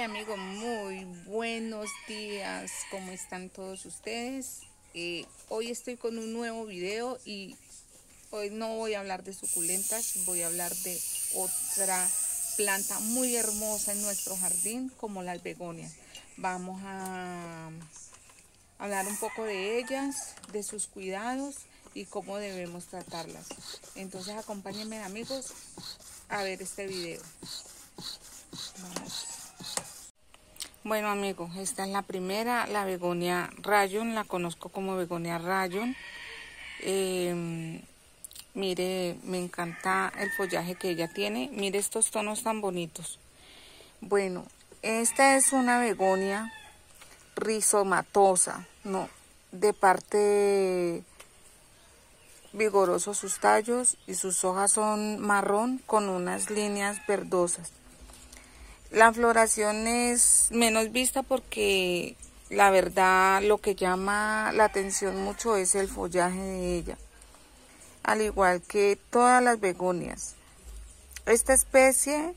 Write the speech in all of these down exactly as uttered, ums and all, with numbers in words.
Hola amigos, muy buenos días, ¿cómo están todos ustedes? Eh, hoy estoy con un nuevo video y hoy no voy a hablar de suculentas, voy a hablar de otra planta muy hermosa en nuestro jardín como las begonias. Vamos a hablar un poco de ellas, de sus cuidados y cómo debemos tratarlas. Entonces acompáñenme amigos a ver este video. Vamos. Bueno amigos, esta es la primera, la begonia rayon, la conozco como begonia rayon. Eh, mire, me encanta el follaje que ella tiene, mire estos tonos tan bonitos. Bueno, esta es una begonia rizomatosa, no, de parte vigorosos sus tallos y sus hojas son marrón con unas líneas verdosas. La floración es menos vista porque la verdad lo que llama la atención mucho es el follaje de ella, al igual que todas las begonias. Esta especie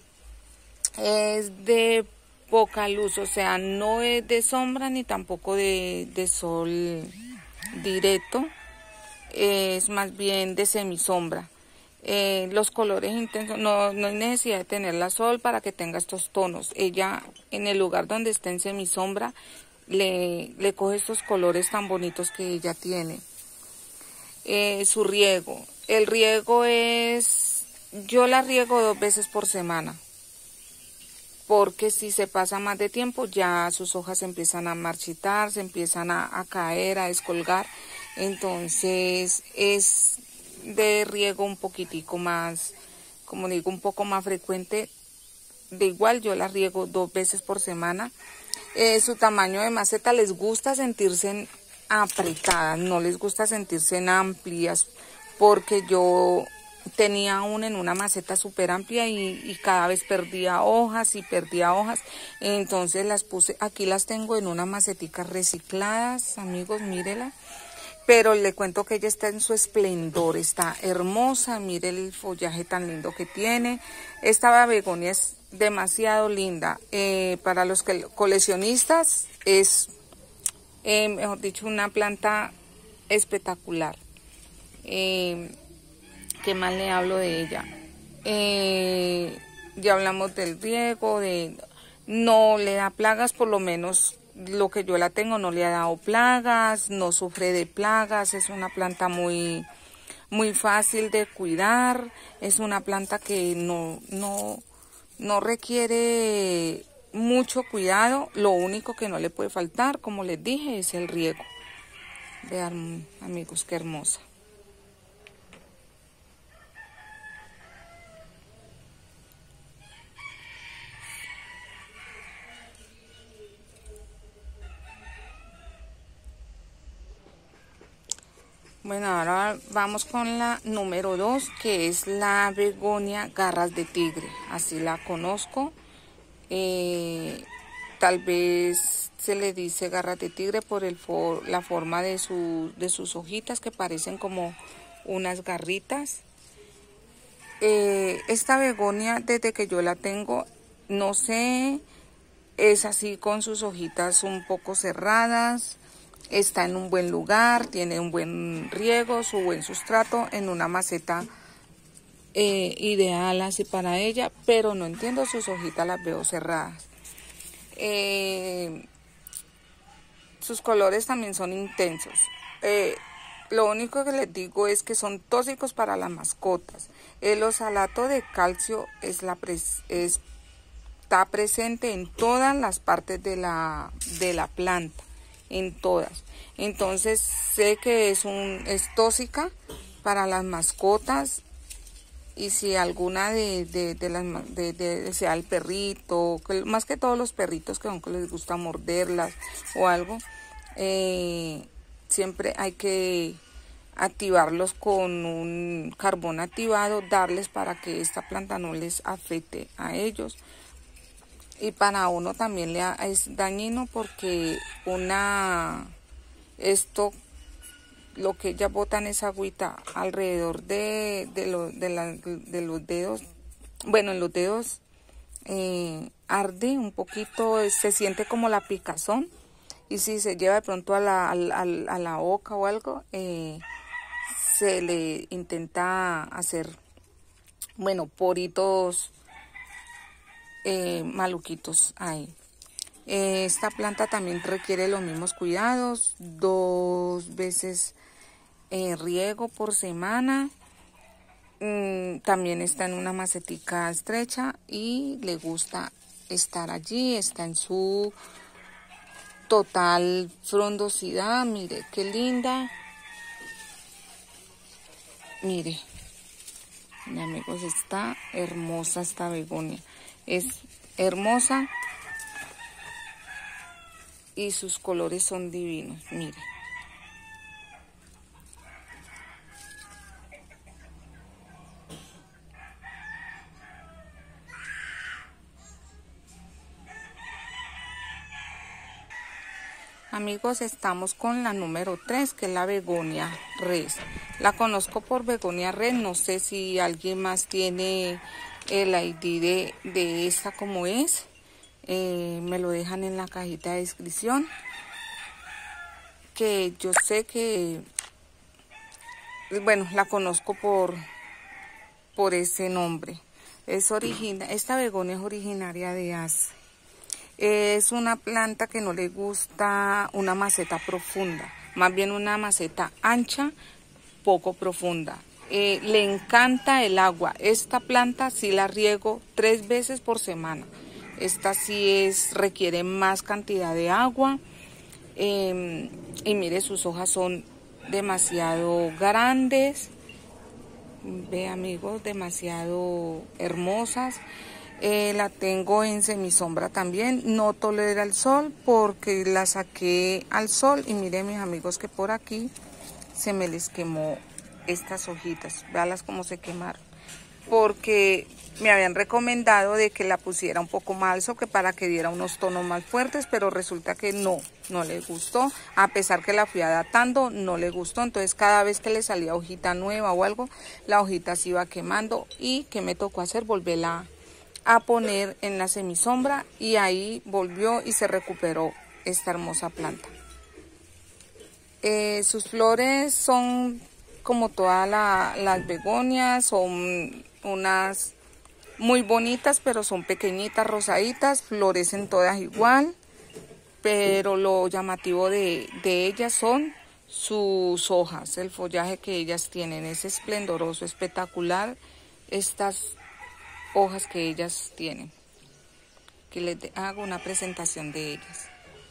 es de poca luz, o sea, no es de sombra ni tampoco de, de sol directo, es más bien de semisombra. Eh, los colores intensos, no, no hay necesidad de tenerla sol para que tenga estos tonos. Ella en el lugar donde está en semisombra le, le coge estos colores tan bonitos que ella tiene. Eh, su riego, el riego es, yo la riego dos veces por semana, porque si se pasa más de tiempo ya sus hojas empiezan a marchitar, se empiezan a, a caer, a descolgar, entonces es de riego un poquitico más, como digo, un poco más frecuente. De igual yo la riego dos veces por semana. Eh, su tamaño de maceta, les gusta sentirse en apretadas, no les gusta sentirse en amplias, porque yo tenía una en una maceta súper amplia y, y cada vez perdía hojas y perdía hojas, entonces las puse, aquí las tengo en una macetica recicladas, amigos, mírela. Pero le cuento que ella está en su esplendor, está hermosa, mire el follaje tan lindo que tiene. Esta begonia es demasiado linda. Eh, para los que, coleccionistas es, eh, mejor dicho, una planta espectacular. Eh, ¿Qué más le hablo de ella? Eh, ya hablamos del riego, de no le da plagas, por lo menos lo que yo la tengo no le ha dado plagas, no sufre de plagas, es una planta muy, muy fácil de cuidar, es una planta que no, no, no requiere mucho cuidado, lo único que no le puede faltar, como les dije, es el riego. Vean amigos, qué hermosa. Bueno, ahora vamos con la número dos, que es la begonia garras de tigre, así la conozco. Eh, tal vez se le dice garras de tigre por el for, la forma de, su, de sus hojitas que parecen como unas garritas. Eh, esta begonia desde que yo la tengo, no sé, es así con sus hojitas un poco cerradas. Está en un buen lugar, tiene un buen riego, su buen sustrato, en una maceta eh, ideal así para ella, pero no entiendo, sus hojitas las veo cerradas. Eh, sus colores también son intensos. Eh, lo único que les digo es que son tóxicos para las mascotas. El oxalato de calcio es la pres es, está presente en todas las partes de la, de la planta. En todas, entonces sé que es un es tóxica para las mascotas, y si alguna de, de, de las de, de, sea el perrito, que más que todos los perritos que aunque les gusta morderlas o algo, eh, siempre hay que activarlos con un carbón activado, darles para que esta planta no les afecte a ellos. Y para uno también le es dañino porque una esto lo que ellas botan es agüita alrededor de, de, lo, de, la, de los dedos, bueno, en los dedos eh, arde un poquito, se siente como la picazón. Y si se lleva de pronto a la, a la, a la boca o algo, eh, se le intenta hacer, bueno, poritos eh, maluquitos ahí. Eh, esta planta también requiere los mismos cuidados, dos veces eh, riego por semana. Mm, también está en una macetica estrecha y le gusta estar allí, está en su total frondosidad. Mire qué linda. Mire, mis amigos, está hermosa esta begonia. Es hermosa y sus colores son divinos. Mire. Amigos, estamos con la número tres, que es la begonia res. La conozco por begonia res, no sé si alguien más tiene el I D de, de esta como es. Eh, me lo dejan en la cajita de descripción. Que yo sé que, bueno, la conozco por, por ese nombre. Es origina, esta begonia es originaria de Asia. Es una planta que no le gusta una maceta profunda, más bien una maceta ancha, poco profunda. Eh, le encanta el agua. Esta planta sí la riego tres veces por semana. Esta sí es, requiere más cantidad de agua. Eh, y mire, sus hojas son demasiado grandes. Ve, amigos, demasiado hermosas. Eh, la tengo en semisombra también, no tolera el sol porque la saqué al sol y miren, mis amigos, que por aquí se me les quemó estas hojitas, véalas cómo se quemaron, porque me habían recomendado de que la pusiera un poco más al sol, que para que diera unos tonos más fuertes, pero resulta que no, no le gustó, a pesar que la fui adaptando, no le gustó. Entonces cada vez que le salía hojita nueva o algo, la hojita se iba quemando. Y ¿qué me tocó hacer? Volverla a poner en la semisombra y ahí volvió y se recuperó esta hermosa planta. Eh, sus flores son como todas la, las begonias, son unas muy bonitas, pero son pequeñitas, rosaditas, florecen todas igual, pero lo llamativo de, de ellas son sus hojas, el follaje que ellas tienen, es esplendoroso, espectacular estas hojas que ellas tienen, que les hago una presentación de ellas.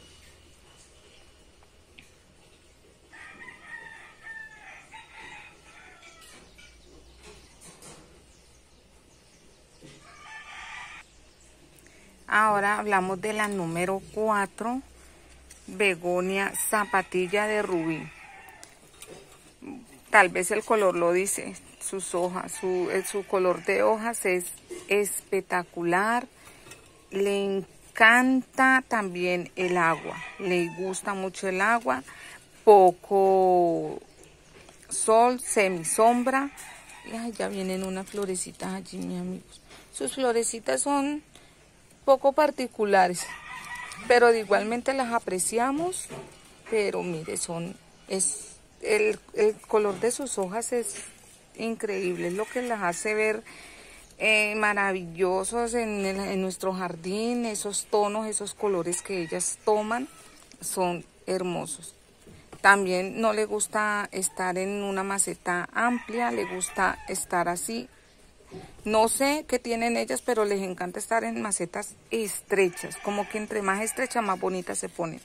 Ahora hablamos de la número cuatro, begonia zapatilla de rubí. Tal vez el color lo dice, sus hojas, su, su color de hojas es espectacular. Le encanta también el agua, le gusta mucho el agua, poco sol, semisombra. Ay, ya vienen unas florecitas allí, mis amigos. Sus florecitas son poco particulares, pero de igualmente las apreciamos. Pero mire, son, es, el, el color de sus hojas es increíble, es lo que las hace ver eh, maravillosos en, el, en nuestro jardín. Esos tonos, esos colores que ellas toman son hermosos. También no le gusta estar en una maceta amplia, le gusta estar así. No sé qué tienen ellas, pero les encanta estar en macetas estrechas, como que entre más estrecha, más bonitas se ponen.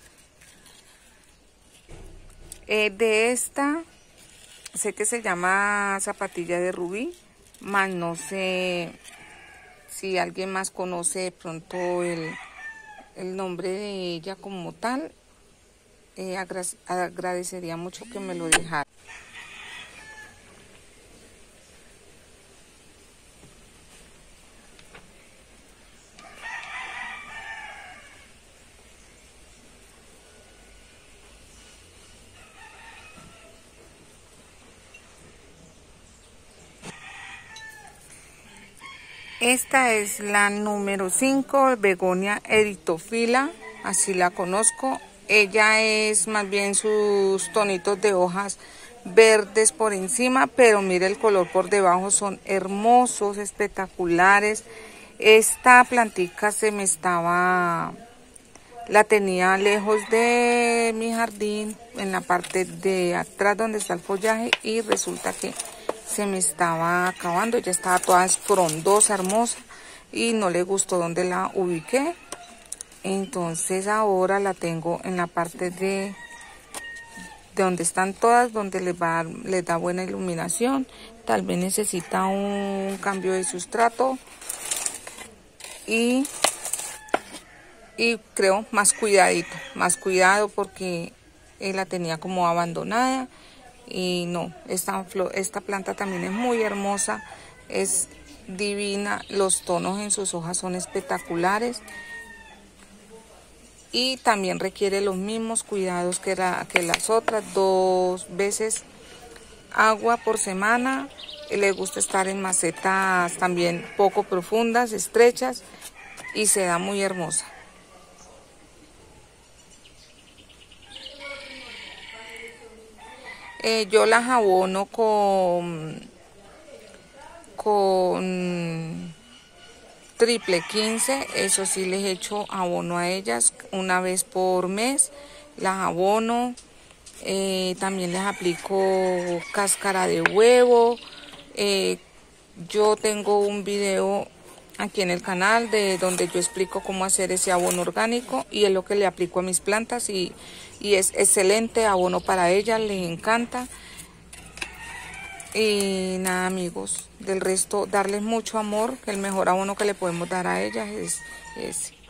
Eh, de esta, sé que se llama zapatilla de rubí, más no sé si alguien más conoce de pronto el, el nombre de ella como tal. Eh, agra agradecería mucho que me lo dejara. Esta es la número cinco, Begonia erythrophila, así la conozco. Ella es más bien sus tonitos de hojas verdes por encima, pero mire el color por debajo, son hermosos, espectaculares. Esta plantica se me estaba, la tenía lejos de mi jardín, en la parte de atrás donde está el follaje, y resulta que se me estaba acabando. Ya estaba toda frondosa, hermosa, y no le gustó donde la ubiqué. Entonces ahora la tengo en la parte de, de donde están todas, donde les, va, les da buena iluminación. Tal vez necesita un cambio de sustrato y, y creo más cuidadito, más cuidado porque eh, la tenía como abandonada. Y no, esta, esta planta también es muy hermosa, es divina, los tonos en sus hojas son espectaculares y también requiere los mismos cuidados que, la, que las otras, dos veces agua por semana. Le gusta estar en macetas también poco profundas, estrechas, y se da muy hermosa. Eh, yo las abono con, con triple quince, eso sí les echo abono a ellas una vez por mes, las abono, eh, también les aplico cáscara de huevo. Eh, yo tengo un video aquí en el canal de donde yo explico cómo hacer ese abono orgánico y es lo que le aplico a mis plantas y, y es excelente abono para ellas, les encanta. Y nada, amigos, del resto darles mucho amor, que el mejor abono que le podemos dar a ellas es ese.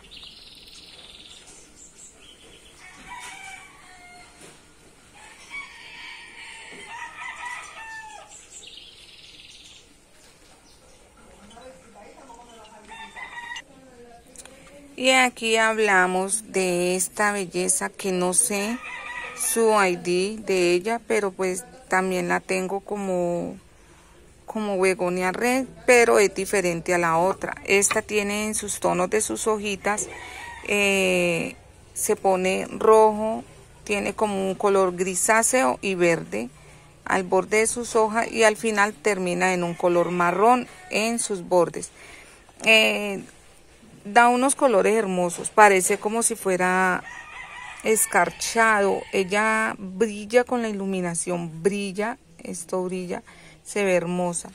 Y aquí hablamos de esta belleza que no sé su I D de ella, pero pues también la tengo como, como Begonia red, pero es diferente a la otra. Esta tiene en sus tonos de sus hojitas, eh, se pone rojo, tiene como un color grisáceo y verde al borde de sus hojas y al final termina en un color marrón en sus bordes. Eh, Da unos colores hermosos, parece como si fuera escarchado. Ella brilla con la iluminación, brilla, esto brilla, se ve hermosa.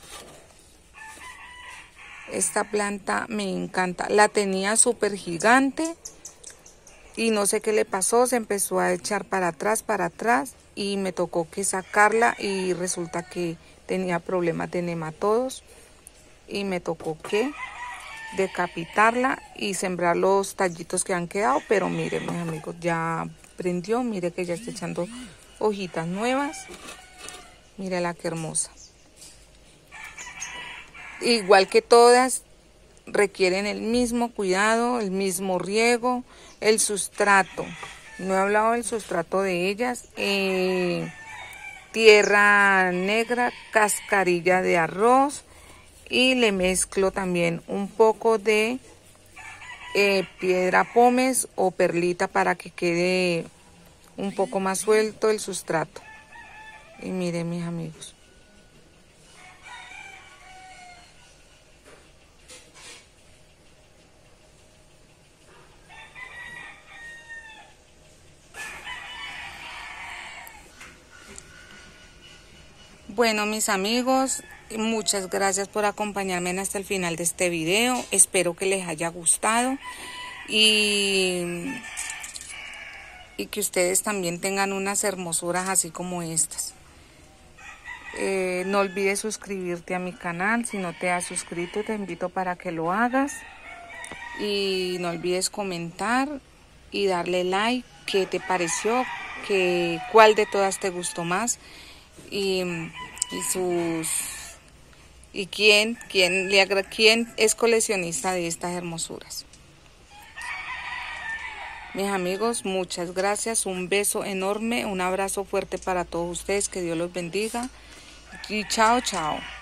Esta planta me encanta, la tenía súper gigante y no sé qué le pasó, se empezó a echar para atrás, para atrás y me tocó que sacarla y resulta que tenía problemas de nematodos y me tocó que decapitarla y sembrar los tallitos que han quedado, pero miren mis amigos, ya prendió, mire que ya está echando hojitas nuevas, mire la que hermosa. Igual que todas requieren el mismo cuidado, el mismo riego, el sustrato, no he hablado del sustrato de ellas, eh, tierra negra, cascarilla de arroz, y le mezclo también un poco de eh, piedra pómez o perlita para que quede un poco más suelto el sustrato. Y miren mis amigos, bueno mis amigos, muchas gracias por acompañarme hasta el final de este video. Espero que les haya gustado y, y que ustedes también tengan unas hermosuras así como estas. Eh, no olvides suscribirte a mi canal. Si no te has suscrito, te invito para que lo hagas. Y no olvides comentar y darle like. ¿Qué te pareció? ¿Qué, cuál de todas te gustó más? Y, y sus... ¿Y quién, quién, le agra quién es coleccionista de estas hermosuras? Mis amigos, muchas gracias. Un beso enorme, un abrazo fuerte para todos ustedes. Que Dios los bendiga. Y chao, chao.